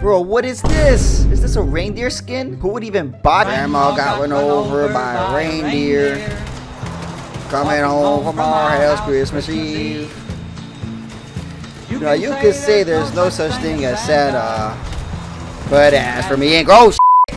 Bro, what is this? Is this a reindeer skin? Who would even buy it? Grandma got run over by a reindeer. Coming home from our house Christmas Eve. Now you could say there's no such thing as Santa, but as for me and gross.